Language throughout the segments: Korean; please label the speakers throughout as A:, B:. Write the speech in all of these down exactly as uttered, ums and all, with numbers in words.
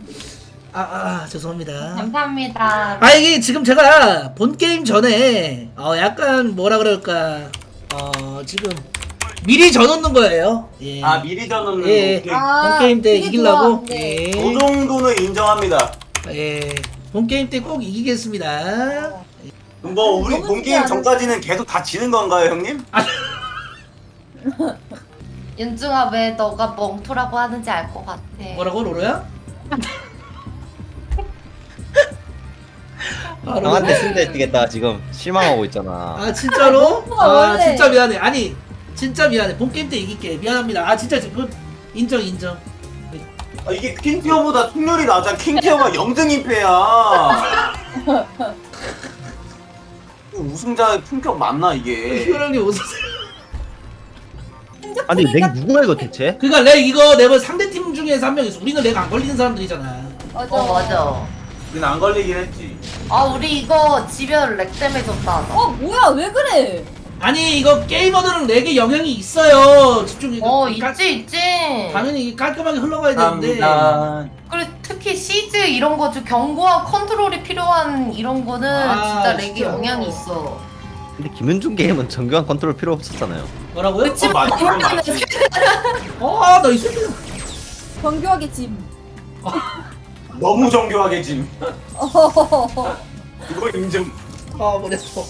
A: 아, 아 죄송합니다.
B: 감사합니다.
A: 아 이게 지금 제가 본 게임 전에 어 약간 뭐라 그럴까 어 지금 미리 져놓는 거예요. 예.
C: 아 미리 져놓는
A: 예.
C: 거.
D: 아,
A: 본 게임 때
D: 그게
A: 이기려고.
D: 좋아. 네.
A: 예.
C: 그 정도는 인정합니다.
A: 예. 본 게임 때 꼭 이기겠습니다.
C: 뭐 우리
D: 너무
C: 본 게임
D: 진짜
C: 전까지는 계속 다 지는 건가요, 형님?
B: 윤중아 왜 너가 멍토라고 하는지 알 것 같아.
A: 뭐라고 로로야? 아, 로로.
E: 형한테 승대 뛰겠다 지금 실망하고 있잖아.
A: 아 진짜로?
D: 로로가
A: 아
D: 원래-
A: 진짜 미안해. 아니 진짜 미안해. 본 게임 때 이길게. 미안합니다. 아 진짜 지금 인정 인정.
C: 아, 이게 킹티어보다 승률이 낮아. 킹티어가 영등 임패야. 우승자의 품격 맞나 이게?
A: 효령님 웃으세요.
E: 아니 렉 누구야 이거 대체?
A: 그니까 렉 이거 내가 상대 팀 중에서 한 명 있어. 우리는 렉 안 걸리는 사람들이잖아.
D: 맞아.
B: 어 맞아.
C: 우린 안 걸리긴 했지.
B: 아 우리 이거 지면 렉 때문에 졌다.
D: 어 뭐야 왜 그래?
A: 아니 이거 게이머들은 렉에 영향이 있어요. 집중.
B: 어
A: 깔-
B: 있지 있지.
A: 당연히 깔끔하게 흘러가야 되는데.
C: 감사합니다.
B: 그리고 특히 시즈 이런 거 좀 견고한 컨트롤이 필요한 이런 거는
A: 아,
B: 진짜 렉에
A: 진짜.
B: 영향이 있어.
E: 근데 김윤중 게임은 정교한 컨트롤 필요 없었잖아요.
A: 뭐라고요?
B: 그치만
C: 맞지, 그건 맞지.
A: 아나 이 새끼.
D: 정교하게 짐.
C: 너무 정교하게 진.
D: 어허허허.
C: 이거 인정.
A: 아 머리 아파.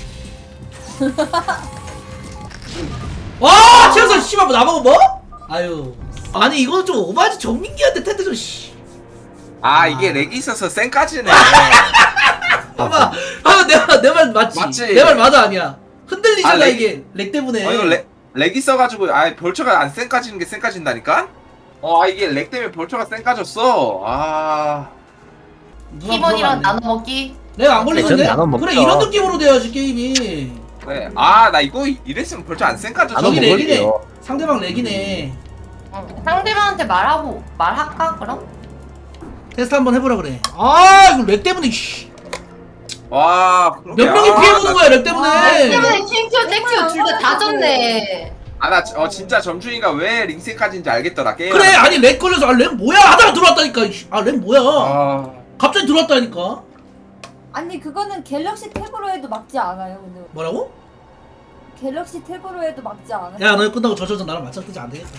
A: 와 최연선 씨발 뭐 나보고 뭐? 아유. 아니 이거 좀 오바지 정민기한테 텐데 좀 씨.
F: 아 이게 렉이 있어서 쌩까지네.
A: 봐봐. 아 내가 내 말 맞지?
F: 맞지?
A: 내 말 맞아 아니야? 흔들리잖아
F: 아, 렉-
A: 이게 렉 때문에.
F: 어 이거 렉, 렉 있어가지고 아 벌처가 안 쌩까지는 게 쌩까진다니까? 어 아 이게 렉 때문에 벌처가 쌩까졌어. 아
A: 누가
B: 팀원이랑
A: 물어봤네.
B: 나눠 먹기.
A: 내가 안
E: 전
A: 걸리는데?
E: 나눠 먹죠.
A: 그래 이런 느낌으로 돼야지 게임이.
F: 그래. 아 나 이거 이랬으면 벌처 안 쌩까졌어.
E: 나눠
A: 저기
E: 먹을게요.
A: 렉이네. 상대방 렉이네.
B: 응. 상대방한테 말하고 말할까 그럼?
A: 테스트 한번 해보라 그래. 아 이거 렉 때문에 씨.
F: 와
A: 몇 명이 피해보는 거야 렉 때문에.
B: 때문에 킹큐 땡큐 둘 다 다 졌네.
F: 아나 어 진짜 점준이가 왜 링쌩까지인지 알겠더라 게임.
A: 그래 아니 렉 걸려서 아 렉 뭐야 하다가 들어왔다니까. 아 렉 뭐야?
F: 아
A: 갑자기 들어왔다니까.
D: 아니 그거는 갤럭시 탭으로 해도 막지 않아요. 근데
A: 뭐라고?
D: 갤럭시 탭으로 해도 막지 않아요.
A: 야 너 끝나고 저저저 나랑 맞짱뜨지 안 되겠다.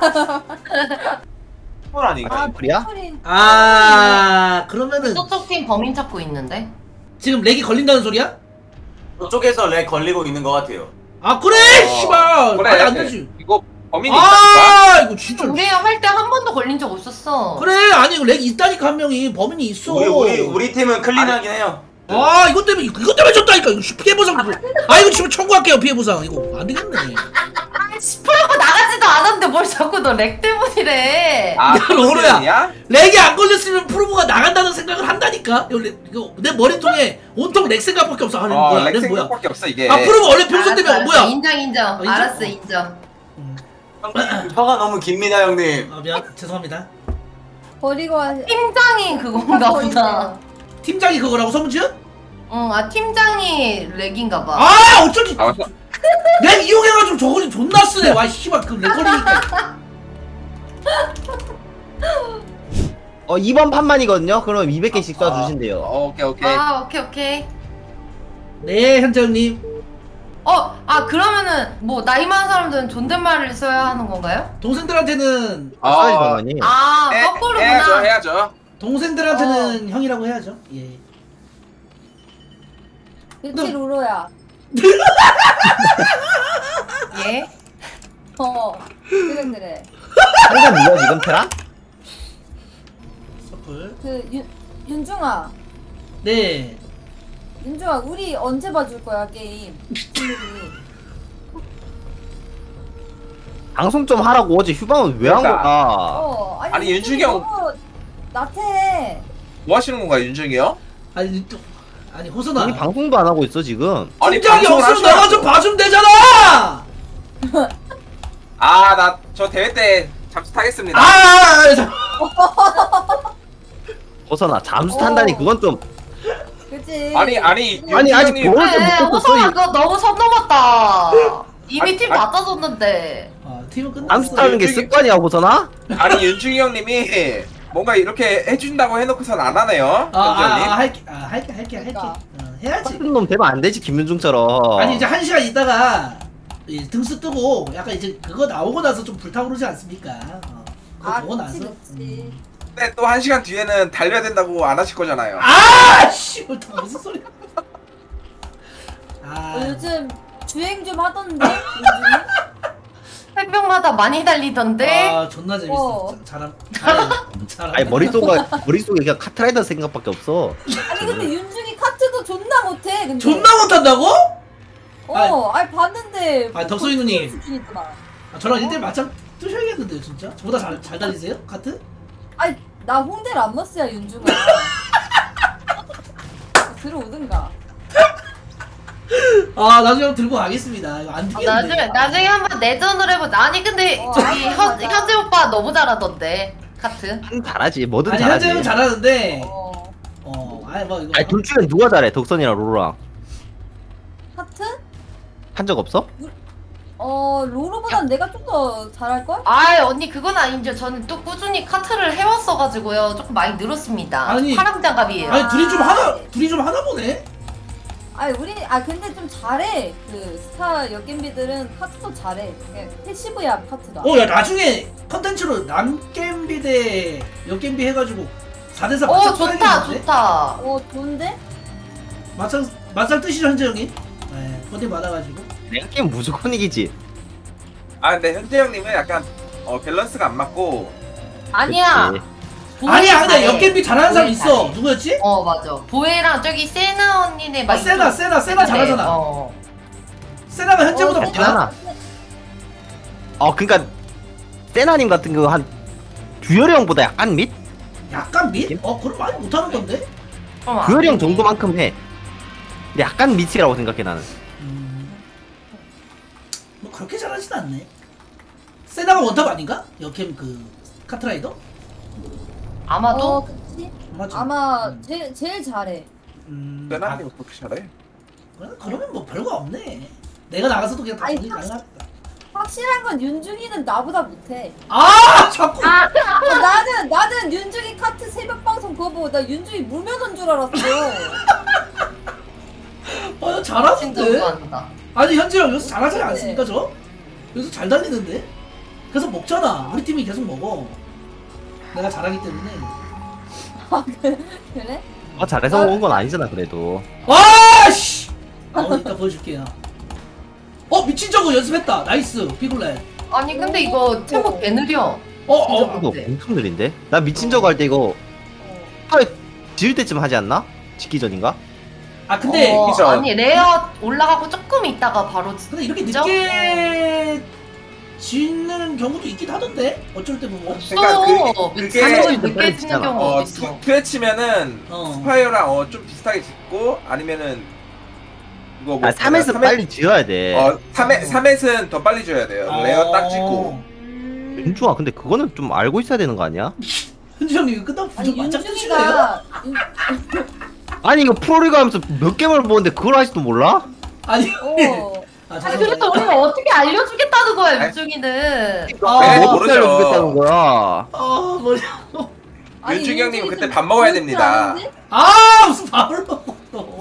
C: 뭘 아니가?
D: 아
E: 그래야?
D: 소린.
A: 아 그러면은
B: 저쪽 팀 범인 찾고 있는데.
A: 지금 렉이 걸린다는 소리야?
C: 저쪽에서 렉 걸리고 있는 것 같아요.
A: 아 그래
F: 어,
A: 씨발
F: 그래.
A: 말이 안 되지.
F: 이거 범인이 있다니까.
A: 아 이거 진짜.
B: 우리 할 때 한 번도 걸린 적 없었어.
A: 그래 아니 이거 렉 있다니까 한 명이 범인이 있어.
C: 우리 우리 우리 팀은 클린하긴 해요.
A: 아 이것 때문에 이것 때문에 졌다니까. 이거 피해 보상. 아 이거 지금 청구할게요 피해 보상. 이거 안 되겠네.
B: 스프라고 나가지도 않았는데 뭘 자꾸 너 렉 때문이래.
F: 아
A: 야, 로로야.
F: 때문이야?
A: 렉이 안 걸렸으면 프로브가 나간다는 생각을 한다니까. 이거, 렉, 이거 내 머리통에 온통 렉 생각밖에 없어. 아, 렉
F: 어
A: 뭐야?
F: 렉
A: 렉 뭐야?
F: 생각밖에 없어 이게.
A: 아 프로브 원래 평소
B: 알았어,
A: 때문에
B: 알았어.
A: 뭐야?
B: 인정 인정.
A: 인정?
B: 알았어
A: 어.
B: 인정.
C: 형님, 혀가 너무 깁니다, 형님.
A: 아 미안 죄송합니다.
D: 버리고 와.
B: 팀장이 그건가 보다.
A: 팀장이 그거라고 서문지은?
B: 응, 아 팀장이 렉인가 봐.
A: 아 어쩐지
F: 아, 맞아.
A: 렉 이용해가지고 저거는 존나 쓰네. 와 씨발 그렉 걸리니까.
E: 어 이번 판만이거든요. 그럼 이백 개씩
F: 아,
E: 쏴주신대요.
F: 어, 오케이 오케이.
B: 아 오케이 오케이.
A: 네 현장님.
B: 어, 아 그러면은 뭐 나이 많은 사람들은 존댓말을 써야 하는 건가요?
A: 동생들한테는
F: 어,
E: 아 이번만이.
B: 아
F: 해,
B: 거꾸로구나.
F: 해야죠 해야죠.
A: 동생들한테는 형이라고 해야죠. 예.
D: 그치 로로야.
B: 예.
D: 어. 그래 그래.
E: 상대 누구야 지금 테라?
A: 서플.
D: 그 윤 윤중아.
A: 네.
D: 윤중아 우리 언제 봐줄 거야 게임? 친구들이.
E: 방송 좀 하라고 어제 휴방은 왜 한
F: 그러니까.
E: 거야?
D: 어. 아니,
F: 아니,
D: 윤중이
F: 윤중이 형.
D: 너무 나태해.
F: 뭐 하시는 건가요 윤정이요?
A: 아니 또 아니 호선아.
E: 우리 방송도 안 하고 있어 지금.
F: 아니
A: 팀장이
F: 방송을
A: 없으면
F: 하셔야-
A: 나가 좀 봐주면 되잖아.
F: 아, 나 저 대회 때 잠수 타겠습니다.
A: 아, 아, 자.
E: 호선아 잠수
D: 어.
E: 탄다니 그건 좀.
D: 그치.
F: 아니, 아니,
E: 아니, 아직
F: 윤중이-
E: 그걸 좀
B: 그래,
E: 못 떴어.
B: 호성아 그거 너무 선 넘었다. 이미
F: 아니,
B: 팀
F: 아니.
B: 다 짜줬는데.
A: 아, 팀은 끝났어.
E: 잠수 타는 게
F: 윤중이-
E: 습관이야 호선아?
F: 아니 윤중이 형님이 뭔가 이렇게 해준다고 해놓고선 안 하네요.
A: 아, 아,
F: 현재님.
A: 아 할게 아 할게 할게 할게
D: 그러니까.
A: 어, 해야지.
E: 같은 놈 되면 안 되지 김윤중처럼.
A: 아니 이제 한 시간 있다가 이 등수 뜨고 약간 이제 그거 나오고 나서 좀 불타오르지 않습니까? 어, 그거
D: 아
A: 보고
D: 그치
A: 나서.
D: 그치.
A: 음.
F: 근데 또 한 시간 뒤에는 달려야 된다고 안 하실 거잖아요.
A: 아 씨, 또 무슨 소리야? 아
D: 어, 요즘 주행 좀 하던데 윤중이?
B: 새벽마다 많이 달리던데.
A: 아 존나 재밌어.
D: 어.
A: 자, 잘함 잘해 잘함.
E: 아니 머릿속에 머릿속에 그냥 카트라이더 생각밖에 없어.
D: 아니 근데 윤중이 카트도 존나 못해 근데.
A: 존나 못한다고?
D: 어 아니 봤는데
A: 아, 덕소이 누님.
D: 수준이더만.
A: 아, 저랑 일 대 일 맞짱 뜨셔야겠는데요 진짜? 저보다 잘, 잘 달리세요? 카트?
D: 아니 나 홍대 람머스야 윤중아. 들어오든가.
A: 아 나중에 한번 들고 가겠습니다. 이거 안
B: 어,
A: 되겠네.
B: 나중에 나중에 한번 내전을 해보자. 아니 근데
D: 어,
B: 저기
D: 맞아,
B: 현,
D: 맞아.
B: 현재 오빠 너무 잘하던데 카트.
E: 한 잘하지 뭐든
A: 아니
E: 잘하지.
A: 현재는 잘하는데
D: 어
A: 어 아니 뭐 이거
E: 아니 둘 중에 누가 잘해? 덕선이랑 로로랑
D: 카트?
E: 한 적 없어?
D: 어 로로보단 내가 좀 더 잘할 걸?
B: 아 언니 그건 아니죠. 저는 또 꾸준히 카트를 해왔어가지고요. 조금 많이 늘었습니다.
A: 아니,
B: 파랑 장갑이에요.
A: 아니 둘이 좀 하나 둘이 좀 하나 보네.
D: 아니 우리 아 근데 좀 잘해 그 스타 여겜비들은 카트도 잘해. 그냥 패시브야 카트가.
A: 어 야 나중에 컨텐츠로 남겜비 대 역겜비 해가지고 사 대 사
B: 오
A: 맞짱
B: 좋다
A: 떠야겠는데?
B: 좋다.
D: 어 좋은데?
A: 맞짱 맞짱 뜨시죠 현재 형님? 네 컨텐츠 받아가지고.
E: 랭게임 무조건 이기지.
F: 아 근데 현재 형님은 약간 어, 밸런스가 안 맞고
B: 아니야.
E: 그치.
B: 보혜
A: 아니야 근데
B: 잘해.
A: 역겜비 잘하는 사람
B: 보혜
A: 있어.
B: 잘해.
A: 누구였지?
B: 어 맞아. 보혜랑 저기 세나 언니네 막
A: 아 세나
B: 이쪽-
A: 세나 세나
B: 네,
A: 잘하잖아.
B: 어.
A: 세나가 현재보다
D: 어,
A: 못하?
E: 세나. 어 그니까 세나님 같은 거 한 두열이 형보다 약간 밑?
A: 약간 밑? 어 그럼 많이 못하는 건데?
B: 그럼 안
E: 두열이 형
B: 되지.
E: 정도만큼 해. 근데 약간 밑이라고 생각해 나는.
A: 음... 뭐 그렇게 잘하진 않네. 세나가 원탑 아닌가? 역캠 그 카트라이더?
B: 아마도
D: 어 그치?
A: 맞죠?
D: 아마
A: 음.
D: 제일 제일 잘해.
A: 음...
F: 세나님 그렇게 잘해?
A: 아, 그러면 뭐 별거 없네. 내가 나가서도 그냥 다
D: 아니,
A: 정리
D: 확실-
A: 가능하겠다.
D: 확실한 건 윤중이는 나보다 못해.
A: 아 자꾸.
B: 아
D: 어, 나는 나는 윤중이 카트 새벽 방송 그거 보고 나 윤중이 물면 온 줄 알았어.
A: 아
B: 진짜
A: 잘하는데?
B: 좋아한다.
A: 아니 현재 형 여기서 잘하지
D: 네.
A: 않습니까 저? 여기서 잘 달리는데? 계속 먹잖아. 우리 팀이 계속 먹어. 내가 잘하기 때문에.
D: 아, 그- 그래?
E: 어 잘해서 온 건 아니잖아 그래도.
A: 와 씨. 아 오늘 이따 보여줄게요. 어 미친 저거 연습했다. 나이스 피글렛.
B: 아니 근데 이거 템포 개 느려.
A: 어 어.
E: 이거
B: 네.
E: 엄청 느린데? 나 미친 저거 할 때 이거
D: 어.
E: 하에 지을 때쯤 하지 않나? 짓기 전인가?
A: 아 근데
B: 어,
F: 그죠?
B: 아니 레어 올라가고 조금 있다가 바로
A: 근데 이렇게
B: 진짜?
A: 늦게 짓는 경우도 있긴 하던데 어쩔 때 보면.
B: 없어.
F: 그러니까 그- 그게-
B: 미친놈이
E: 그게
B: 늦게 짓는
E: 있잖아.
B: 경우도
F: 어
B: 있어.
F: 트레치면은
A: 어.
F: 스파이어랑 어, 좀 비슷하게 짓고 아니면은 이거 뭐
E: 아 삼 회에서
F: 삼 회-
E: 빨리 지어야 돼.
F: 어 삼 회 삼 회는 더 빨리 줘야 돼요. 레어 딱 찍고.
E: 윤중아 근데 그거는 좀 알고 있어야 되는 거 아니야?
A: 현주 형님 이거 끝나고
D: 아니
A: 부정 맞짱 뜨실래요?
D: 윤중이가 윤-
E: 아니 이거 프로리그 하면서 몇 개월 보는데 그걸 아직도 몰라?
A: 아니.
D: 어.
A: 아
B: 아니
A: 죄송합니다.
B: 그래서 우리가 어떻게 알려주겠다는 거야
F: 아니,
B: 윤중이는.
A: 아,
F: 네,
E: 뭐
F: 모르죠.
E: 알려주겠다는 거야?
A: 아 뭐야.
D: 아니,
F: 윤중이 형님은
D: 윤중이
F: 그때
D: 좀
F: 밥 먹어야
D: 그렇지
F: 됩니다.
D: 않은데?
A: 아 무슨 밥을 먹어 또.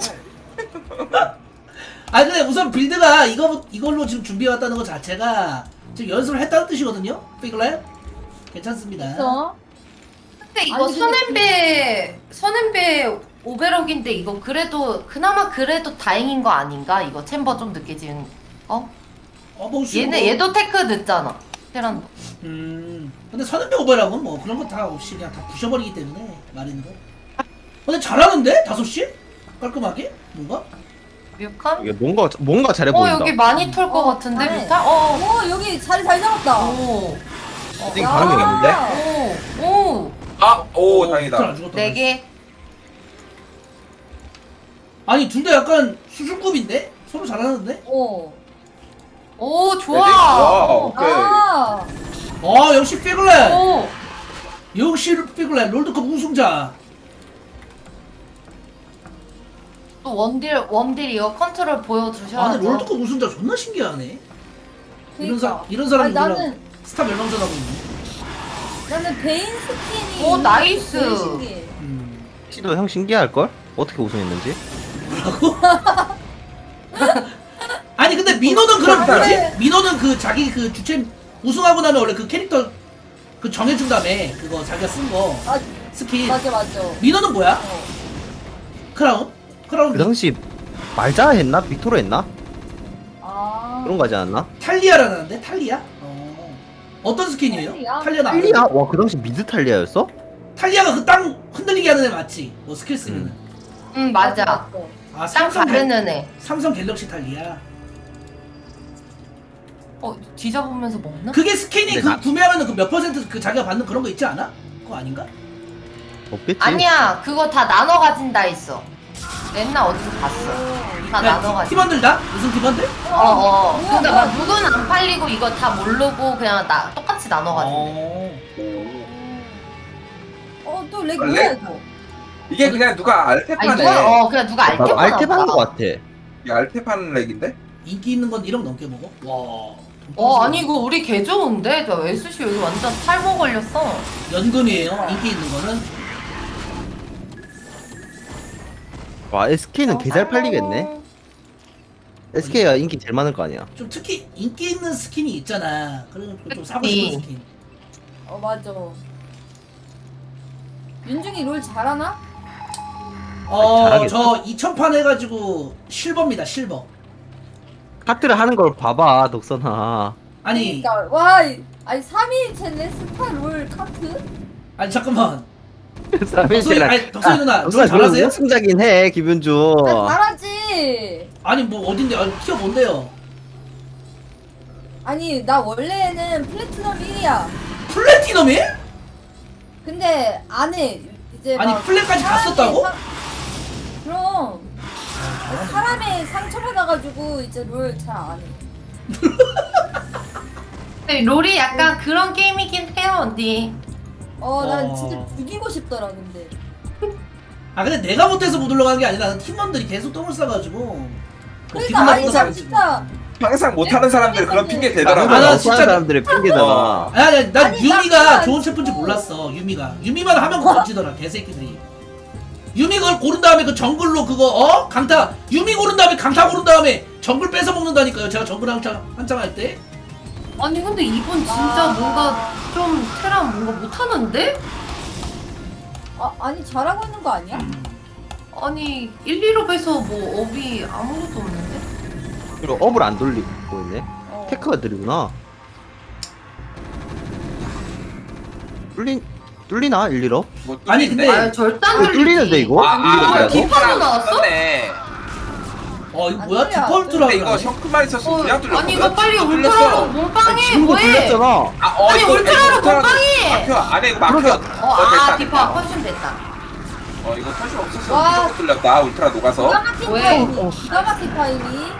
A: 아 근데 우선 빌드가 이거 이걸로 지금 준비해 왔다는 것 자체가 지금 연습을 했다는 뜻이거든요. 피글렛 괜찮습니다.
D: 그래서
B: 근데 이거
D: 아니, 근데
B: 선앤배 선앤배 오베럭인데 이거 그래도 그나마 그래도 다행인 거 아닌가? 이거 챔버 좀 늦게 지은. 어?
A: 어뭐
B: 얘네 얘도 테크 늦잖아. 테란도.
A: 음 근데 선앤배 오버락은 뭐 그런 거 다 없이 그냥 다 부셔버리기 때문에 마린으로. 근데 잘하는데 다섯 시 깔끔하게 뭔가.
B: 뮤칸?
E: 이게 뭔가 뭔가 잘해
B: 어
E: 보인다.
B: 여기 많이 털 것
D: 어,
B: 같은데
D: 잘해.
B: 뮤칸? 어.
D: 오 여기 자리 잘 잡았다.
B: 오.
E: 되게 반응이 있는데?
B: 오. 오.
F: 아, 오
A: 어,
F: 다행이다.
A: 안 죽었다.
B: 네 개.
A: 아니 둘 다 약간 수준급인데 서로 잘하는데.
D: 오.
B: 오
F: 네,
B: 좋아.
F: 와,
B: 오.
F: 오케이.
D: 아.
A: 어 역시 피글렛.
B: 오.
A: 역시 피글렛 롤드컵 우승자.
B: 또 원딜 원딜 이거 컨트롤
A: 아 근데
B: 보여주셔야죠.
A: 롤드컵 우승자 존나 신기하네. 이런 사
D: 그러니까.
A: 이런 사람이
D: 아니,
A: 우리랑
D: 나는
A: 스타 멸망전 하고 있네.
D: 나는 베인 스킨이
B: 오, 나이스.
D: 제일 신기해.
A: 음.
E: 씨도 형 신기할걸? 어떻게 우승했는지?
A: 아니 근데 민호는 그럼
D: 그래.
A: 뭐지? 민호는 그 자기 그 주체 우승하고 나면 원래 그 캐릭터 그 정해준다며 그거 자기가 쓴 거
D: 아
A: 스킨.
D: 맞아 맞아.
A: 민호는 뭐야?
D: 어.
A: 크라운? 크라운
E: 그 당시 말자 했나? 빅토르 했나?
D: 아.
E: 그런 거 하지 않았나?
A: 탈리아라는데 탈리아? 어. 어떤 스킨이에요?
D: 탈리아?
A: 탈리아 나
E: 탈리아? 와 그 당시 미드 탈리아였어?
A: 탈리아가 그 땅 흔들리게 하는 애 맞지? 뭐 스킬 쓰면은.
B: 응 맞아.
D: 맞아.
A: 아
B: 땅
A: 삼성 갤-
B: 가르는 애.
A: 삼성 갤럭시 탈리아.
B: 어 뒤져보면서 먹나?
A: 그게 스킨이
E: 근데
A: 그
E: 나-
A: 구매하면은 그 몇 퍼센트 그 자기가 받는 그런 거 있지 않아? 그거 아닌가?
E: 없겠지.
B: 아니야 그거 다 나눠 가진다 했어. 맨날 어디서 봤어. 다
A: 야,
B: 나눠 가진.
A: 팀원들 다? 무슨 팀원들?
B: 어어.
D: 뭐야,
B: 그러니까
D: 뭐야.
B: 막 물건 안 팔리고 이거 다 모르고 그냥 나 똑같이 나눠 가진대.
A: 어.
D: 어또 렉
F: 아,
D: 뭐야
F: 렉?
D: 이거?
F: 이게 그냥 누가
B: 아니
F: 알테파네.
B: 누가 어 그냥 누가 알테파
E: 나도 알테파는 거 같아.
F: 이게 알테파는 렉인데?
A: 인기 있는 건 일억 넘게 먹어? 와.
B: 어 아니 이거 우리 개 좋은데? 저 에스씨 여기 완전 탈모 걸렸어.
A: 연금이에요. 인기 있는 거는.
E: 와 에스케이는
B: 어,
E: 개 잘
B: 탈모.
E: 팔리겠네. 에스케이가 인기 제일 많을 거 아니야.
A: 좀 특히 인기 있는 스킨이 있잖아. 그래서 좀 사고
B: 그치.
A: 싶은 스킨.
D: 어 맞아. 윤중이 롤 잘하나?
A: 어,
E: 잘하겠다.
A: 저 이천 판 해가지고 실버입니다. 실버.
E: 카트를 하는 걸 봐봐 독선아.
A: 아니,
D: 그러니까 와 이- 아니 삼 일째네 스타 롤 카트?
A: 아니 잠깐만.
E: 삼
A: 덕소리, 아니, 덕소리 누나,
E: 독선아
A: 롤 잘하세요?
E: 우승자긴 해 기분주.
D: 나 잘하지.
A: 아니 뭐 어딘데? 아니, 티어 뭔데요?
D: 아니 나 원래는 플래티넘 일이야.
A: 플래티넘이?
D: 근데 안해 이제
A: 아니,
D: 막
A: 플랫까지
D: 사람이
A: 갔었다고?
D: 사- 그럼 사람에 상처받아가지고 이제 롤 잘 안 해.
B: 근데 롤이 약간 그런 게임이긴 해요 언니.
D: 어, 난
A: 어.
D: 진짜 죽이고 싶더라 근데.
A: 아 근데 내가 못해서 못 올라간 게 아니라 나는 팀원들이 계속 똥을 싸가지고. 뭐
D: 그러니까
A: 기분
D: 아니
A: 나쁘다
D: 나
A: 그러지.
D: 진짜
F: 항상 못하는 사람들 그런 핑계
A: 아,
F: 대더라고.
A: 나
E: 나
A: 진짜-
E: 진짜 사람들의 핑계잖아.
F: 어.
A: 아니 아니 난
D: 아니,
A: 유미가
D: 나
A: 좋은
D: 진짜
A: 챔프인지
D: 아니고.
A: 몰랐어. 유미가 유미만 하면 던지더라 개새끼들이. 유미 그걸 고른 다음에 그 정글로 그거 어 강타 유미 고른 다음에 강타 고른 다음에 정글 뺏어 먹는다니까요. 제가 정글 한창 한창 할 때.
B: 아니 근데 이번 진짜
D: 아.
B: 뭔가 좀 테란 뭔가 못하는데?
D: 아, 아니 잘하고 있는 거 아니야?
B: 아니 일, 이로 빼서 뭐 업이 아무것도 없는데?
E: 그리고 업을 안 돌리고 있네.
D: 어.
E: 테크가 들이구나. 뚫린 뚫리나 일, 일 업?
F: 뭐
A: 아니,
F: 뚫리는데?
A: 근데-
B: 아 절단
E: 이거 뚫리는데 이거?
F: 아,
E: 일, 일
F: 아,
E: 업이라도?
B: 디파도 나왔어?
F: 네.
A: 어 이거
D: 안
A: 뭐야?
D: 뚫려, 안
A: 디폴트라
F: 근데 이거
A: 그러네.
F: 셔크만 있었으면
B: 어,
F: 그냥 뚫렸거든.
B: 아니 이거 빨리
F: 이거
B: 울트라로
F: 뚫렸어.
B: 몸빵해
E: 지금도
B: 뭐해?
E: 뚫렸잖아.
F: 아, 어,
B: 아니,
F: 이거
B: 울트라로
F: 이거 울트라로
B: 몸빵해!
F: 막혀. 아니 이거 막혀.
E: 그러니까.
B: 어,
F: 어, 됐다,
B: 아 디파
F: 됐다.
B: 컨슘 됐다.
F: 어, 이거 털수 없었어.
D: 와.
F: 무조건 뚫렸다. 울트라 녹아서.
D: 기가 막힌
B: 왜?
D: 타이밍. 기가 막힌 타이밍.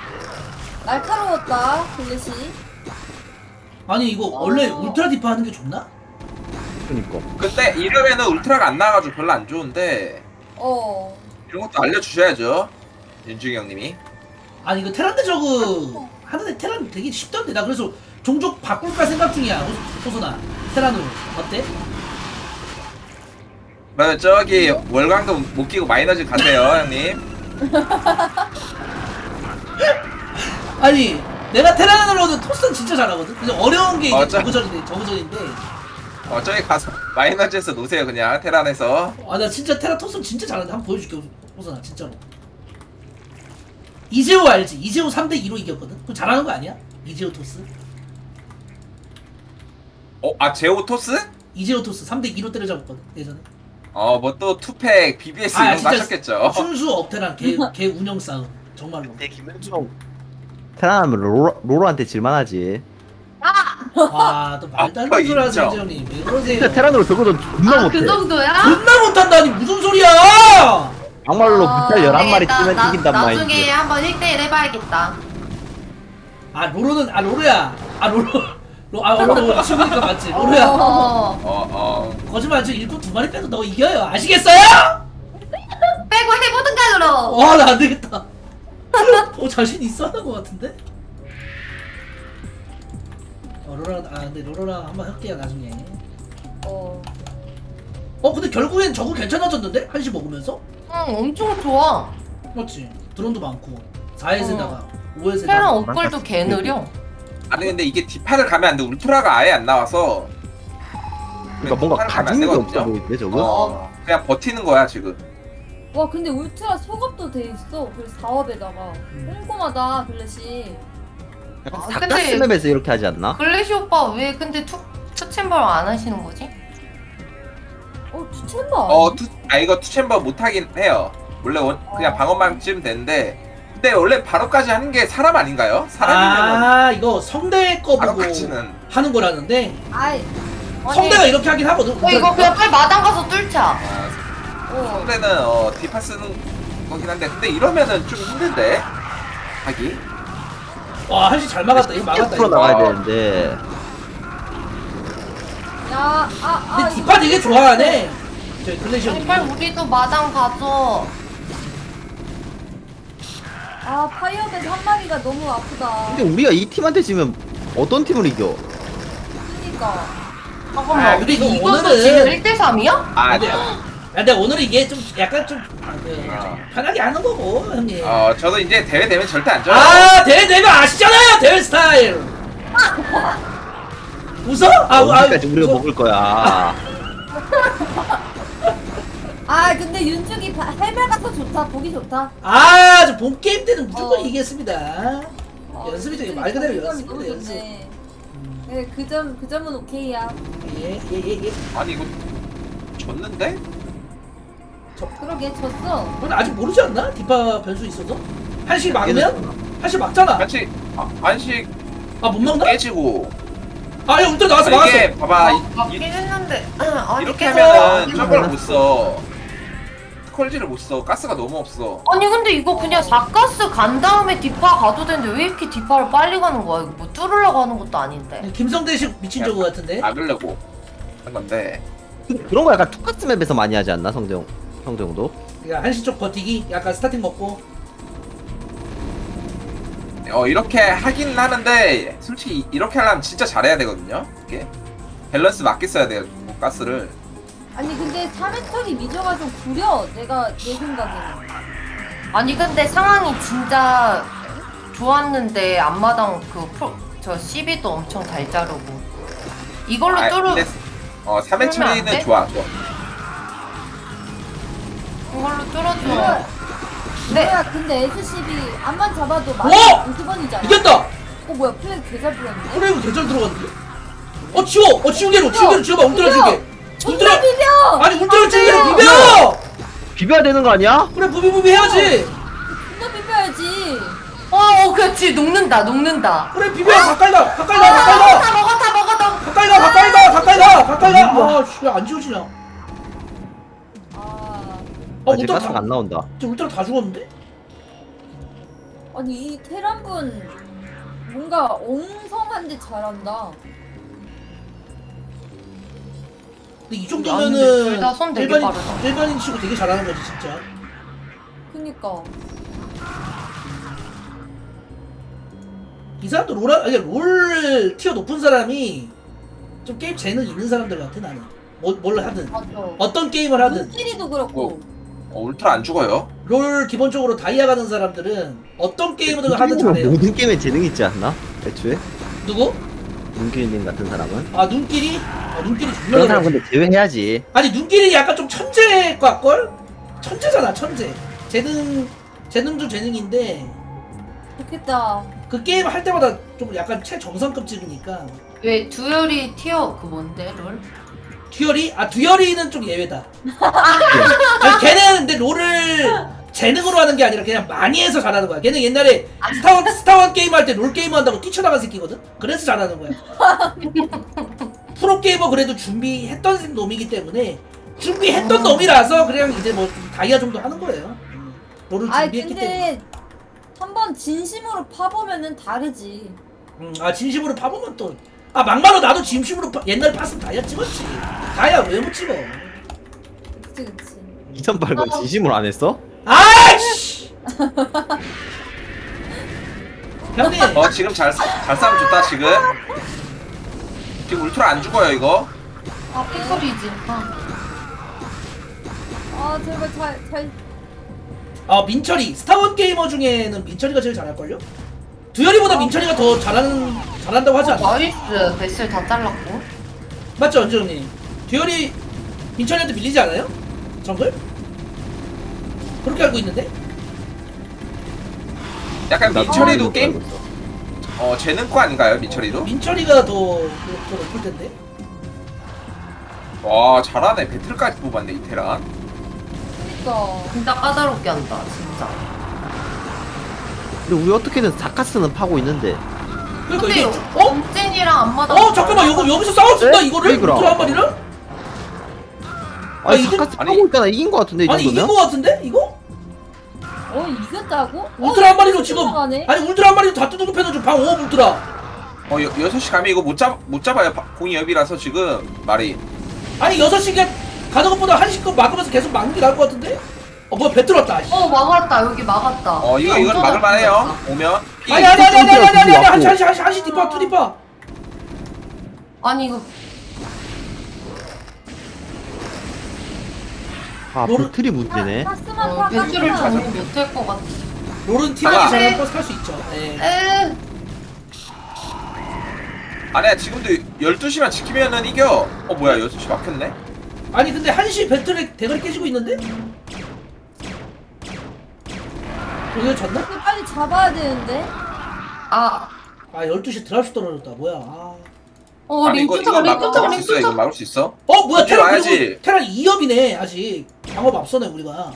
D: 날카로웠다 글래시.
A: 아니 이거
D: 어.
A: 원래 울트라 디파 하는 게 좋나?
E: 그니까.
F: 근데 이러면은 울트라가 안 나와가지고 별로 안 좋은데
D: 어.
F: 이런 것도 알려주셔야죠. 윤중이 형님이.
A: 아니 이거 테란데 저그 하는데 테란 되게 쉽던데 나 그래서 종족 바꿀까 생각 중이야. 호- 호선아 테란으로 어때?
F: 그러면 저기 월광도 못 끼고 마이너즈 가세요 형님.
A: 아니 내가 테란으로는 토스는 진짜 잘하거든. 근데 어려운 게 이제
F: 맞아.
A: 저그전인데 저그전인데
F: 어 저기 가서 마이너즈에서 노세요 그냥 테란에서.
A: 아 나 진짜 테란 토스는 진짜 잘하는데 한번 보여줄게 호선아 진짜로. 이재호 알지? 이재호 삼 대 이로 이겼거든. 그럼 잘하는 거 아니야? 이재호 토스?
F: 어, 아 제오 토스?
A: 이재호 토스 삼 대 이로 때려잡았거든 예전에.
F: 어 뭐 또 투팩 비비에스
A: 아,
F: 이런 거
A: 진짜
F: 하셨겠죠.
A: 순수 업테란 개, 개 운영 싸움 정말로.
E: 내 김현중 테란하면 로로, 로로한테 질만하지.
A: 와또 말도 안
F: 아,
A: 되는 소리 하세요
F: 인정.
A: 형님. 왜 그러세요?
E: 진짜 테란으로 적어도 존나
B: 아
E: 못해.
B: 그 정도야?
A: 존나 못한다니 무슨 소리야?
E: 막말로
B: 어,
E: 무탈 열한 마리
B: 되겠다.
E: 뛰면
B: 나-
E: 이긴단 말이지.
B: 나중에 한번 일 대 일 해봐야겠다.
A: 아 로로는 아 로로야. 아 로로 로, 아 로로 친구니까 맞지. 로로야.
B: 어.
F: 어 어.
A: 거짓말 저 일꾼 두 마리 빼도 너 이겨요. 아시겠어요?
B: 빼고 해보든가 그럼.
A: 와 나 안 되겠다. 어 자신 있어 하는 것 같은데? 어 로라 아 근데 로로랑 한번 할게요 나중에.
D: 어.
A: 어 근데 결국엔 저거 괜찮아졌는데? 한시 먹으면서?
B: 응 엄청 좋아.
A: 맞지? 드론도 많고 사에서다가
B: 테란
A: 오에서다가
B: 업글도 개 느려.
F: 아니 근데 이게 디파를 가면 안 돼. 울트라가 아예 안 나와서.
E: 그러니까 뭔가
F: 디파를 가면 안
E: 가진 게
F: 되거든요.
E: 없어 보이는데 저거?
F: 어, 그냥 버티는 거야 지금.
D: 와 근데 울트라 소급도 돼 있어. 그래서 사업에다가 꼼꼼하다 글래시.
E: 약간
B: 아,
E: 닭가스
B: 근데-
E: 맵에서 이렇게 하지 않나?
B: 글래시 오빠 왜 근데 투 투챔버 안 하시는 거지?
D: 어 추천봐.
F: 어, 투, 아 이거 투챔버 못 하긴 해요. 원래 원, 그냥 방어만 찍으면 되는데. 근데 원래 바로까지 하는 게 사람 아닌가요? 사람이면
A: 아 이거 성대 거 보고
F: 바로까지는.
A: 하는 거라는데
D: 아이.
A: 성대가 이렇게 하긴 하거든.
B: 어 이거 그냥 빨리 마당 가서 뚫자.
F: 아,
D: 어.
F: 상대는 어, 디파 쓰는 거긴 한데 근데 이러면은 좀 힘든데 하기.
A: 와 한시 잘 막았다. 이거 막았다.
E: 풀어
A: 이거.
E: 나가야
F: 어.
E: 되는데.
D: 야, 아, 아.
A: 근데 디파 되게 좋아하네. 저희 클래시
B: 아니
A: 형님.
B: 빨리 우리도 마당 가져.
D: 아, 파이어맨 한 마리가 너무 아프다.
E: 근데 우리가 이 팀한테 지면 어떤 팀을 이겨?
D: 그니까.
B: 잠깐만.
A: 아, 근데 이거
B: 이것도
A: 오늘은-
B: 지금 일 대 삼이야?
F: 아,
A: 근데, 야, 근데 오늘은 이게 좀 약간 좀, 아, 그,
F: 어.
A: 좀 편하게 하는 거고 형님.
F: 어 저도 이제 대회 되면 절대 안 져요.
A: 아 대회 대회 아시잖아요 대회 스타일. 웃어? 아, 아
E: 언제까지 우리가
A: 웃어?
E: 먹을 거야?
D: 아, 근데 윤중이 바- 헬멧 가서 좋다. 보기 좋다.
A: 아, 저 본 게임 때는 무조건
D: 어.
A: 이기겠습니다.
D: 어,
A: 연습이죠.
D: 윤중이
A: 말 그대로
D: 자신감이
A: 연습이다,
D: 너무
A: 연습.
D: 좋네. 네, 그 점, 그 점은 오케이야.
A: 예, 예, 예, 예.
F: 아니 이거 졌는데?
D: 그러게, 졌어.
A: 근데 아직 모르지 않나? 디파 변수 있어서? 한시 막으면? 한시 막잖아.
F: 같이 아, 안식
A: 아, 못 막나?
F: 깨지고.
A: 아, 야, 울트라 나왔어,
F: 아,
A: 나왔어.
F: 이게 봐봐
B: 어,
F: 이-
B: 맞긴
F: 이-
B: 했는데. 아니
F: 이렇게
B: 계속
F: 하면은
B: 안
F: 저걸 못 써. 스컬지를 못 써. 가스가 너무 없어.
B: 아니 근데 이거 그냥 사가스 간 다음에 디파 가도 되는데 왜 이렇게 디파를 빨리 가는 거야? 이거 뭐 뚫으려고 하는 것도 아닌데.
A: 김성대식 미친 저거 같은데?
F: 막으려고 한 건데.
E: 그런 거 약간 투카스 맵에서 많이 하지 않나 성정 성정도?
A: 그러니까 한시 쪽 버티기, 약간 스타팅 먹고.
F: 어 이렇게 하긴 하는데 솔직히 이렇게 하려면 진짜 잘해야 되거든요. 이렇게 밸런스 맞게 써야 돼요. 가스를.
D: 아니, 근데 삼 회턴이 미저가 좀 구려. 내가, 내 생각에는.
B: 아니 근데 상황이 진짜 좋았는데 앞마당 그저 시비도 엄청 잘 자르고 이걸로
F: 아,
B: 뚫어
F: 근데 어 삼 회
B: 뚫으면 안
F: 처리는
B: 돼?
F: 좋아 좋아.
B: 이걸로 뚫어줘.
D: 뭐야,
B: 네.
D: 뭐야, 근데 에스씨비 앞만 잡아도
A: 오!
D: 많이 두 번이잖아.
A: 이겼다!
D: 어, 뭐야, 플레이 개잘 풀렸네.
A: 프레임 개잘 들어갔는데? 어, 지워! 어, 지우개로, 지우개로 지워봐, 울트라
D: 비벼!
A: 지우개!
D: 존나
A: 울트라!
D: 비벼!
A: 아니, 울트라 지우개로
D: 안 돼!
A: 비벼!
E: 비벼야 되는 거 아니야?
A: 그래, 부비부비 해야지!
D: 존나 비벼야지.
B: 어, 어 그렇지 녹는다 녹는다.
A: 그래, 비벼! 가까이 가! 가까이 가! 가까이 가!
B: 다 먹어 다 먹어 다 먹어.
A: 가까이 가! 가까이 가! 가까이 가! 가까이 가! 아, 씨, 왜 안 지워지냐?
D: 아,
A: 어,
E: 아직
A: 울트라
E: 가스가
A: 다,
E: 안 나온다.
A: 지금 울트라 다 죽었는데?
D: 아니 이 테란분 뭔가 엉성한데 잘한다.
A: 근데 이
B: 야,
A: 정도면은
B: 근데 둘다손 되게
A: 일반인,
B: 빠르다.
A: 일반인 치고 되게 잘하는 거지, 진짜.
D: 그니까.
A: 이 사람도 롤, 아니, 롤 티어 높은 사람이 좀 게임 재능 있는 사람들 같아, 나는. 뭐, 뭘 하든.
D: 맞아.
A: 어떤 게임을 하든.
D: 눈길이도 그렇고.
F: 어, 울트라 안 죽어요.
A: 롤 기본적으로 다이아 가는 사람들은 어떤 게임을 하든
E: 눈길이는
A: 잘해요.
E: 모든 게임에 재능이 있지 않나? 애초에
A: 누구?
E: 눈길님 같은 사람은.
A: 아, 눈길이? 아, 눈길이
E: 그런
A: 분명히.
E: 사람 근데 제외해야지.
A: 아니, 눈길이 약간 좀 천재과걸? 천재잖아, 천재. 재능, 재능도 재능인데,
D: 좋겠다.
A: 그 게임 할 때마다 좀 약간 최정상급 찍으니까.
B: 왜 두열이 티어 그 뭔데 롤?
A: 듀얼이? 아, 듀얼이는 좀 예외다. 아니, 걔는 근데 롤을 재능으로 하는 게 아니라 그냥 많이 해서 잘하는 거야. 걔는 옛날에 스타원, 스타원 게임 할 때 롤 게임 한다고 뛰쳐나간 새끼거든? 그래서 잘하는 거야. 프로게이머 그래도 준비했던 놈이기 때문에 준비했던 놈이라서 그냥 이제 뭐 다이아 정도 하는 거예요. 음, 롤을
D: 아
A: 준비했기 때문에.
D: 근데 한번 진심으로 파보면은 다르지.
A: 음, 아, 진심으로 파보면 또. 아, 막말로 나도 진심으로 파, 옛날에 팠으면 다이아 찍었지. 다이아 왜 못 찍어?
D: 그치 그치.
E: 이천팔 번 진심으로 안 했어?
A: 아이씨! 형님!
F: 어 지금 잘, 잘 싸움 좋다 지금. 지금 울트라 안 죽어요 이거.
B: 아 피클이지. 아.
D: 아 제발 잘 잘.
A: 아 민철이 스타원 게이머 중에는 민철이가 제일 잘할걸요? 두열이보다 민철이가 더 잘하는 잘한다고 하지 않나?
B: 나이스. 베슬 다 잘랐고.
A: 맞죠 언제형님? 두열이 민철이한테 밀리지 않아요? 정글? 그렇게 알고 있는데?
F: 약간
E: 나도
F: 민철이도
E: 알고
F: 게임
E: 있어.
F: 어 재능과 아닌가요 민철이도?
A: 민철이가 더, 더 높을 텐데?
F: 와 잘하네. 배틀까지 뽑았네 이테란.
D: 그니까.
B: 진짜 까다롭게 한다. 진짜.
E: 근데 우리 어떻게든 사카스는 파고 있는데.
A: 그러니까
B: 근데
A: 이게 어?
B: 엄젠이랑 안마다.
A: 어 잠깐만 여기 여기서 싸워준다
E: 네?
A: 이거를?
E: 그러니까.
A: 울트라 한 마리를?
E: 아니
A: 이거-
E: 사카스
F: 아니-
E: 파고 있잖아. 이긴 거 같은데 이
A: 아니 이긴
E: 정도면?
A: 거 같은데? 이거?
D: 어 이겼다고?
A: 울트라 한 마리로 지금
D: 넘어가네.
A: 아니 울트라 한 마리로 다 뚜둑이 패는 방 오 울트라.
F: 어 여, 여섯 시 가면 이거 못 잡 못 잡아요. 바- 공이 엽이라서 지금 말이.
A: 아니 여섯 시간 가는 것보다 한 시간 막으면서 계속 막는 게 나을 것 같은데? 어 뭐야 배 들어왔다. 씨.
B: 어 막았다. 여기 막았다.
F: 어 이거 이건 막을 만해요. 오면. 피.
A: 아니 아니 아니 아니 아니 아니 아니
E: 왔고.
A: 한시 한시 한시 한시 디파 투 디파.
B: 아니 이거
E: 아
A: 롤-
E: 배틀이 문제네.
D: 가스만
B: 어,
D: 파
B: 베슬을
D: 가스만.
B: 정리 못할 것 같아.
A: 롤은 팀원이
F: 아,
A: 잘하면
B: 네.
A: 버스 탈 수 있죠. 네.
B: 에.
F: 아니야 지금도 열두 시만 지키면은 이겨. 어 뭐야 여섯 시 막혔네.
A: 아니 근데 한시 배틀에 대가리 깨지고 있는데? 이거 졌나?
D: 근데 빨리 잡아야 되는데.
B: 아.
A: 아 열두 시 드랍시 떨어졌다. 뭐야? 아.
B: 어
F: 아니 이거
B: 링투자
F: 이거 막,
B: 링투자
F: 막을 수 있어. 이거
B: 링투자.
F: 막을 수 있어.
A: 어 뭐야
F: 이제
A: 테란
F: 와야지.
A: 그리고 테란 이 업이네 아직. 방업 앞서네 우리가.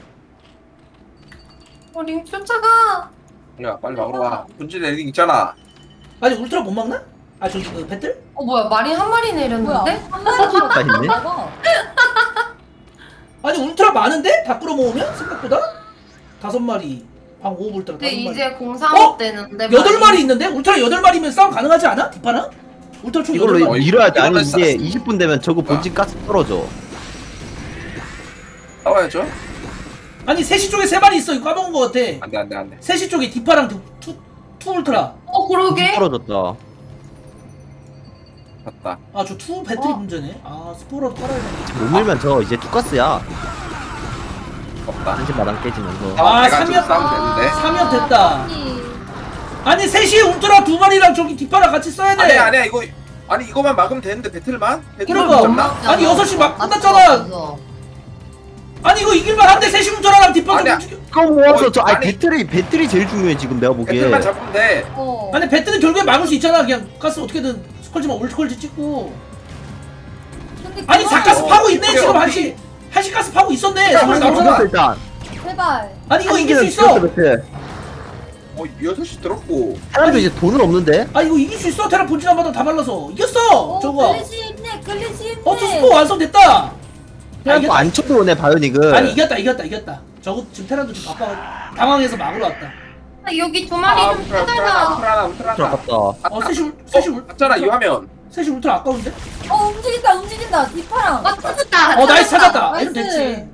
B: 어 링투자가.
F: 야 빨리 막으러 와. 본진 레딩 있잖아.
A: 아니 울트라 못 막나? 아 저기 그 배틀?
B: 어 뭐야 말이 한 마리
D: 뭐야?
B: 내렸는데?
D: 한 마리만
E: 다 있네.
D: 먹어.
A: 아니 울트라 많은데? 다 끌어모으면? 생각보다? 다섯 마리 방 오 울트라
B: 근데
A: 다섯 마리
B: 이제 공삼업
A: 어?
B: 되는데
A: 여덟 마리 있는데? 울트라 여덟 마리면 싸움 가능하지 않아? 디파랑? 울트라 총 여덟
E: 이걸로
A: 마리
F: 어,
E: 밀어야 돼. 아니
F: 이걸로
E: 이제
F: 쌌어.
E: 이십 분 되면 저거 본진 가스 떨어져.
F: 싸워야죠.
A: 아니 셋시 쪽에 세 마리 있어 이거 까먹은 거 같아.
F: 안돼 안돼 안돼.
A: 셋시 쪽에 디파랑 투, 투, 투 울트라.
B: 어 그러게?
E: 떨어졌다.
F: 맞다.
A: 아 저 투 배틀이
D: 어.
A: 문제네. 아 스포라도 깔아야 되는데.
E: 못 밀면 저 이제 투가스야.
F: 없다.
E: 한시 마당 깨지면서.
A: 아,
F: 내가 좀
A: 삼엽-
F: 싸우면 되는데.
A: 삼 연 됐다.
D: 아니,
A: 아니 셋시 울트라 두 마리랑 저기 디파랑 같이 써야 돼.
F: 아니야 아니야 이거 아니 이거만 막으면 되는데 배틀만? 배틀만
A: 그러니까.
F: 잡나?
A: 아니, 여섯 시 막
B: 맞어,
A: 끝났잖아.
B: 맞어.
A: 아니 이거 이길만 한데 셋시 울트라랑 디파 좀
F: 아니야.
A: 움직여.
E: 그거 모아서
F: 어,
E: 저 아니
F: 아니.
E: 배틀이 배틀이 제일 중요해 지금 내가 보기에.
F: 배틀만 잡으면 돼.
D: 어.
A: 아니 배틀은 결국에 막을 수 있잖아. 그냥 가스 어떻게든 스컬지만 올스컬지 찍고.
D: 근데
A: 아니
D: 그거-
A: 사가스
F: 어,
A: 파고 있네
F: 그래,
A: 지금
F: 어,
A: 한시. 한시 가스 파고 있었네.
E: 자,
A: 서울
E: 우리
A: 나오잖아.
E: 이겼어, 일단.
D: 제발.
A: 아니 이거
E: 한
A: 이길 수
E: 개는
A: 있어.
E: 죽였어, 배틀.
F: 어 여섯 시 들었고.
E: 사람도 이제 돈은 없는데.
A: 아 이거 이길 수 있어. 테라 본진 한바탕 다 말라서 이겼어.
D: 어,
A: 저거.
D: 글리시 힘내, 글리시 힘내.
A: 어, 저 스포 완성됐다. 아,
E: 테란도
A: 이겼다.
E: 안 쳐들어오네 바이오닉을.
A: 아니 이겼다, 이겼다, 이겼다. 저거 지금 테란도 지금 아빠가 당황해서 막으러 왔다.
B: 아, 여기 두 마리 좀
F: 울트라
B: 찾아라.
F: 울트라나 울트라나.
E: 들어갔다.
A: 어, 셋이 울, 셋이 울,
F: 맞잖아 이 화면.
A: 셋이 울트라 아까운데?
D: 어, 움직인다, 움직인다. 디파랑.
B: 아 찾았다.
A: 어, 나이스 찾았다.
D: 나이스.
A: 이러면 됐지.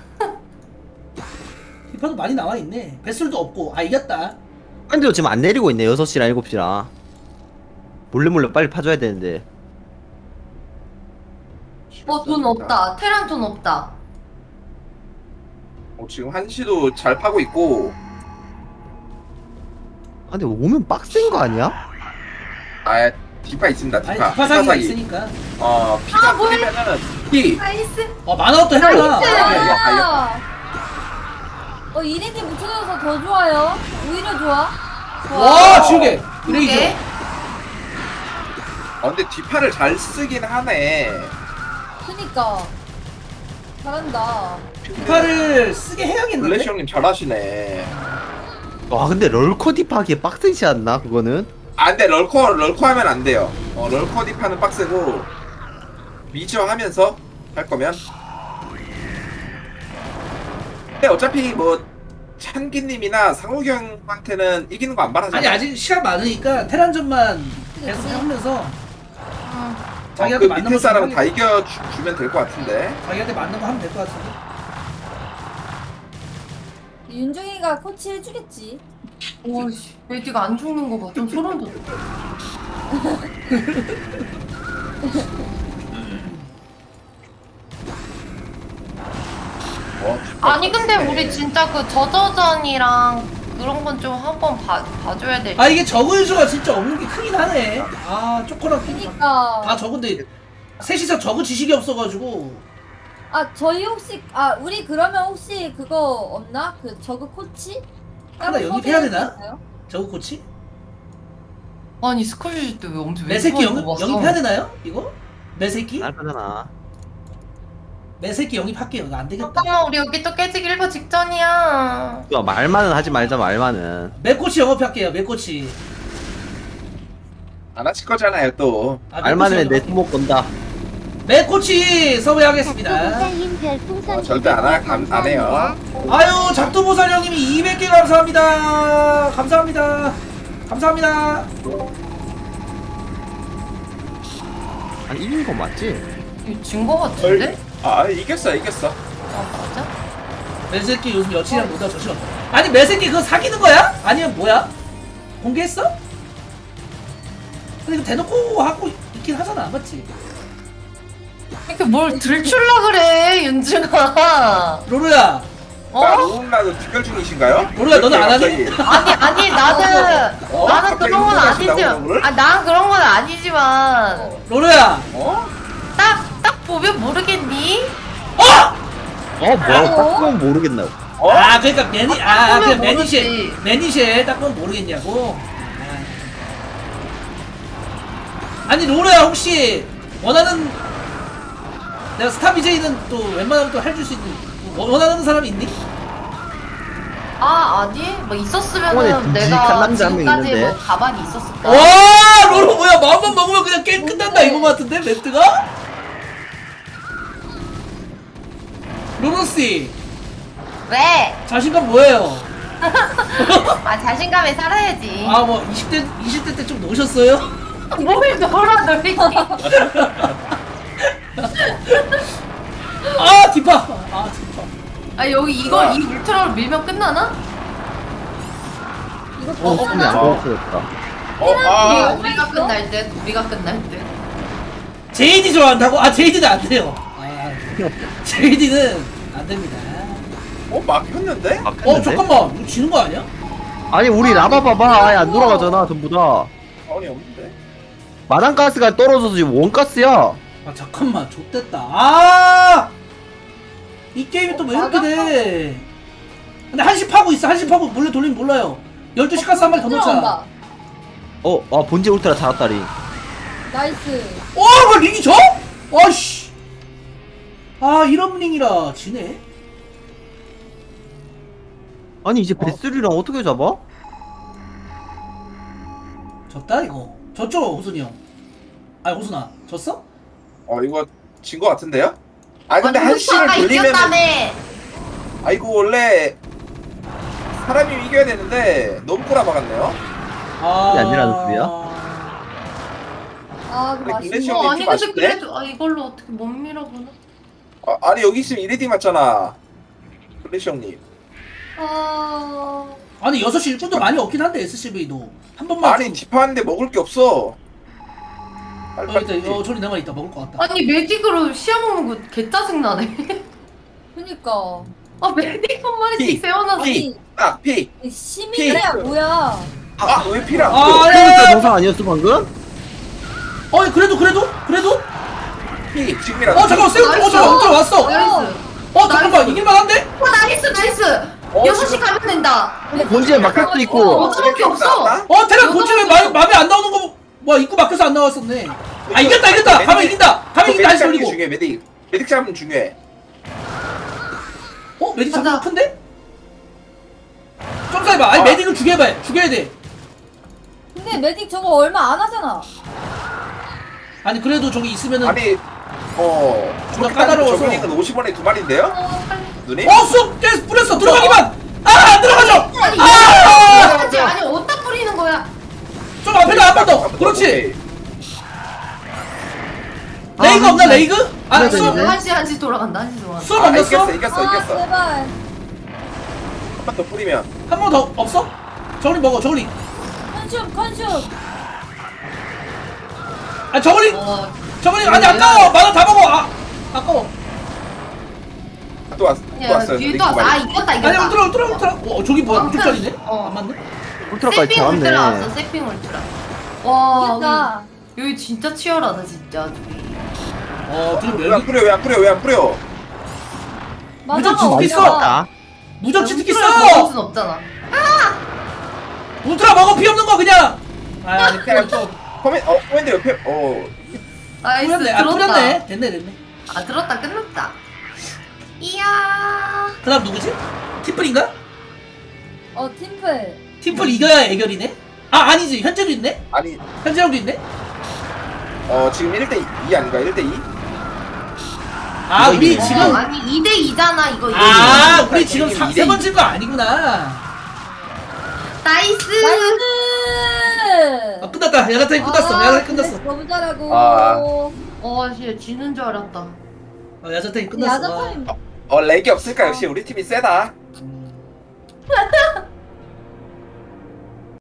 A: 디파도 많이 나와 있네. 배슬도 없고, 아 이겼다.
E: 근데 지금 안 내리고 있네 여섯 시랑 일곱 시랑. 몰래 몰래 빨리 파줘야 되는데.
B: 어돈 없다. 테란 돈 없다.
F: 어, 지금 한시도 잘 파고 있고.
E: 아, 근데 오면 빡센 거 아니야?
F: 아 디파 있습니다
A: 아니
F: 디파.
A: 디파 사기가 있으니까.
F: 어 피가
B: 아, 뭐야.
F: 풀리면은 피.
B: 나이스.
A: 어 만화부터 해볼라.
B: 나이스.
D: 아. 어, 이린이 묻혀져서 더 좋아요. 오히려 좋아.
A: 와, 지우개.
B: 이게
A: 그레이죠.
F: 어 근데 디파를 잘 쓰긴 하네.
D: 그니까. 잘한다.
A: 디파를 쓰게 해야겠는데.
F: 블래시 형님 잘하시네.
E: 와 근데 럴커 딥하기에 빡세지 않나 그거는?
F: 아 근데 럴커 럴커 하면 안 돼요. 어 럴커 디파는 빡세고 미저 하면서 할 거면. 근데 어차피 뭐 찬기님이나 상욱이 형한테는 이기는 거 안 바라잖아.
A: 아니 아직 시간 많으니까 테란전만 계속
D: 그치.
A: 하면서
B: 응.
A: 자기한테
F: 어, 그
A: 맞는
F: 밑에
A: 거
F: 사람
A: 좀
F: 다 이겨 주, 주면 될 것 같은데.
A: 자기한테 맞는 거 하면 될 것 같은데.
D: 윤중이가 코치 해주겠지.
B: 오씨 메디가 안 죽는 거 봐. 좀 소름 돋아.
F: 뭐,
B: 아니 근데 우리 진짜 그 저저전이랑 그런 건 좀 한번 봐 봐줘야 될.
A: 아 이게 저그수가 진짜 없는 게 크긴 하네. 아 쪼꼬랑
D: 그니까.
A: 다 저근데 셋이서 저그 지식이 없어가지고.
D: 아 저희 혹시 아 우리 그러면 혹시 그거 없나? 그 저그 코치?
A: 하나 영입해야 되나?
D: 있나요?
A: 저그 코치?
B: 아니 스컬지 때왜 엄청
A: 매새끼 영입,
B: 뭐
A: 영입해야 되나요? 이거? 매새끼?
E: 날 거잖아.
A: 매새끼 영입할게요. 이거 안 되겠다.
B: 잠깐만 우리 여기 또 깨지기 일보 직전이야.
E: 야, 말만은 하지 말자 말만은.
A: 매코치 영업할게요. 매코치.
F: 안 하실 거잖아요 또.
A: 아,
E: 말만은 내
A: 매코치
E: 손목 건다.
A: 매코치 섭외하겠습니다.
F: 어, 절대 안, 하, 안, 안 해요.
A: 아유 작두보살 형님이 이백 개 감사합니다. 감사합니다. 감사합니다.
E: 아니 이긴 거 맞지?
B: 이거 진거 같은데?
F: 아 이겼어 이겼어.
B: 아 맞아?
A: 매새끼 요즘 여친이랑 놀다 저 시간. 아니 매새끼 그거 사귀는 거야? 아니면 뭐야? 공개했어? 근데 이거 대놓고 하고 있긴 하잖아, 맞지?
B: 이렇게 뭘 들출라 그래 윤중아.
A: 로로야,
B: 어?
F: 아, 누군가도 뒷결 중이신가요?
A: 로로야 너는 안 하니?
B: 아니 아니 나는
F: 어?
B: 나는
F: 갑자기
B: 그런 건
F: 흥분하신다고,
B: 아니지만
F: 오늘?
B: 아난 그런 건 아니지만
A: 로로야,
F: 어?
B: 딱 딱 보면 모르겠니?
A: 어?
E: 어 뭐야? 딱 보면 모르겠나?
F: 어?
A: 아 그러니까 매니, 아
B: 보면
A: 그 매니쉐,
B: 모르지.
A: 매니쉐 딱 보면 모르겠냐고. 아. 아니 로로야 혹시 원하는 내가 스타 비제이는 또 웬만하면 또 해줄 수 있는 뭐 원하는 사람이 있니?
B: 아 아니 뭐
E: 형원에
B: 있었으면은
E: 듬직한
B: 내가
E: 남자 한명
B: 지금까지
E: 있는데.
B: 뭐 가만히 있었을까?
A: 와 로로 뭐야 마음만 먹으면 그냥 게임 끝난다 이거 같은데 멘트가? 로로씨
B: 왜?
A: 자신감 뭐예요?
B: 아 자신감에 살아야지.
A: 아 뭐 이십 대 이십 대 때 좀 노셨어요?
B: 뭘 놀아 놀리지?
A: 아 디파 아 디파
B: 아 여기 이걸 이 울트라로 밀면 끝나나?
D: 이거
E: 어 손이 안 걸었다.
F: 어?
B: 우리,
F: 아
B: 우리가 끝날 듯 우리가 끝날 듯.
A: 제이디 좋아한다고? 아 제이디는 안 돼요. 아 제이디는 안 됩니다.
F: 어? 막혔는데?
A: 어
E: 막혔는데?
A: 잠깐만 이거 지는 거 아니야?
E: 아니 우리 라바 봐봐. 아예 안 돌아가잖아 전부 다.
F: 아니 없는데?
E: 마당가스가 떨어져서 지금 원가스야.
A: 아 잠깐만 좆됐다. 아! 이 게임이 또 왜 이렇게 돼? 근데 한시 파고 있어. 한시 파고 몰래 돌리면 몰라요. 열두 시 가스 한 마리 더 넣자.
D: 들어온다.
E: 어, 아 본체 울트라 잘했다리.
D: 나이스.
A: 어, 뭐 링이 져? 아씨. 아 이런 링이라 지네.
E: 아니 이제 베스리랑 어떻게 잡아?
A: 졌다 이거. 졌죠 호순이 형. 아니 호순아 졌어?
F: 어 이거 진 거 같은데요? 아 근데
B: 아니,
F: 한 시를
B: 울트라가
F: 돌리면
B: 이겼다며.
F: 아 이거 원래 사람이 이겨야 되는데 너무 꼬라박았네요.
A: 아.
E: 이게 아니라는 소리야?
D: 아, 그
F: 근데
D: 맛있네.
F: 김래시
B: 어,
F: 형님
B: 아니
F: 팀
B: 근데
F: 맛있네?
B: 그래도 아 이걸로 어떻게 못 밀어보나?
F: 아, 아니 여기 있으면 이레디 맞잖아. 블레시 형님.
D: 어...
A: 아니 여섯 시 일꾼도 많이 없긴 한데 에스씨브이도 한 번만
F: 아니
A: 좀-
F: 딥하는데 먹을 게 없어. 빨리
A: 어,
F: 빨리.
A: 일단 어 저리 내만 있다 먹을 것 같다.
B: 아니 메딕으로 시야 먹는 거 개 짜증 나네.
D: 그니까.
B: 아 메딕 한 마리씩
F: 피,
B: 세워놔서.
F: 피. 아 피.
D: 시민이야 뭐야?
F: 아왜 피랑?
A: 아,
F: 아,
A: 야, 야,
E: 그러니까
A: 야.
E: 노상 아니었어 방금?
A: 어 그래도 그래도 그래도
F: 피 지금이라도.
A: 어 잠깐 쎄, 어
B: 나이스.
A: 잠깐 어 왔어.
B: 나이스.
A: 어 잠깐만
B: 나이스.
A: 이길만한데?
B: 어 나이스 나이스.
F: 어,
B: 여섯 시
F: 지금-
B: 가면 된다.
E: 본체에 막힐 수도 있고.
B: 어, 어떡할 게 없어.
A: 어 테란 본진에 마- 맘에 안 나오는 거 뭐 입구 막혀서 안 나왔었네. 아 이겼다 이겼다. 가면 이긴다. 가면 이긴다 다시 돌리고.
F: 중요해 메딕. 메딕 잡으면 중요해.
A: 어 메딕
B: 가자.
A: 잡으면 큰데? 좀 살봐. 아니
F: 아.
A: 메딕을 죽여봐. 죽여야 돼.
D: 근데 메딕 저거 얼마 안 하잖아.
A: 아니 그래도 저기 있으면은
F: 아니 어.
A: 존나 까다로워서.
F: 저글링은 오십 원에 두 마리인데요?
B: 어 빨리.
F: 누님?
A: 어쑥 깨 뿌렸어 들어가기만. 아안 들어가죠.
B: 아니
A: 아!
B: 이거 아니 어디다 뿌리는 거야?
A: 좀 앞에다 한 번 더. 그렇지. 레이그
E: 아,
A: 없나 레이그? 아
E: 그래도
A: 수업
E: 이제-
B: 한시 한시 돌아간다 한시 돌아간다.
A: 수업
F: 아
A: 안 났어?
F: 이겼어 이겼어
D: 아
F: 이겼어.
D: 제발.
F: 한 번 더 뿌리면.
A: 한 번 더 없어? 저글링 먹어 저글링.
D: 컨슘 컨슘.
A: 아 저글링
B: 어
A: 저글링 아니 아까워 만화 다 먹어. 아 아까워.
F: 또 왔어. 또
B: 야
F: 왔어요.
B: 뒤에 또 왔어. 아 이겼다
A: 아니
B: 이겼다.
A: 울트라 울트라 울트라. 어 저기 뭐야
B: 어,
A: 우주짜리네?
B: 어.
A: 안 맞네?
E: 울트라까지
B: 세핑 울트라
E: 잡았네.
B: 왔어. 세핑 울트라. 와
D: 이겼다.
B: 여기, 여기 진짜 치열하다 진짜 둘이.
A: 어 둘이
F: 왜 안
A: 멸기
F: 뿌려? 왜 안 뿌려? 왜 안 뿌려?
A: 무적
D: 맞아.
A: 진짜
E: 많이
A: 있어.
E: 잡았다.
A: 무적 치트키
B: 울트라를 먹을
A: 써!
B: 순 없잖아.
A: 울트라 먹어 피 없는 거 그냥! 아 이거 또
F: 커맨 어 커맨드 옆에 어
B: 나이스
A: 뿌렸네 아
B: 들었다.
A: 뿌렸네 됐네 됐네
B: 아 들었다 끝났다. 이야.
A: 그 다음 누구지? 팀플인가?
D: 어 팀플.
A: 팀플 이겨야 애결이네? 아 아니지 현재도 있네?
F: 아니
A: 현재 형도 있네?
F: 어 지금 일 대 이 아닌가? 일 대 이?
A: 아
E: 이거
A: 우리
E: 이기네.
A: 지금
B: 어, 아니 이 대 이잖아 이거.
A: 아
B: 이거.
A: 우리 지금
F: 이게
A: 세
F: 이대
A: 번째인 거 아니구나
B: 나이스.
D: 나이스.
A: 아 끝났다 야자타임 끝났어
D: 아,
A: 야자타임
D: 근데
A: 끝났어
D: 너무 잘하고.
F: 아.
B: 어 씨, 지는 줄 알았다.
A: 어 야자타임 끝났어 와.
D: 야자타임.
F: 어 렉이 없을까? 역시 우리 팀이 세다.
A: 음.